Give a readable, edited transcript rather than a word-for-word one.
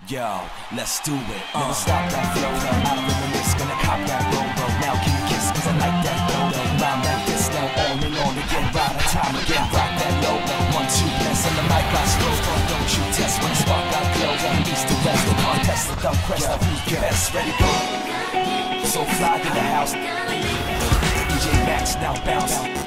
Yo, let's do it. Never stop that flow, no, I reminisce, gonna cop that robo. Now can you kiss, cause I like that dodo. Rhyme like this, now on and on again. Ride a time again, rock that low. 1, 2, press on the mic, I slow. Don't you test when the spark I glow. East to west, the contest, the dumb quest. Now who's the best? Ready, go. So fly in the house. DJMAX, now bounce.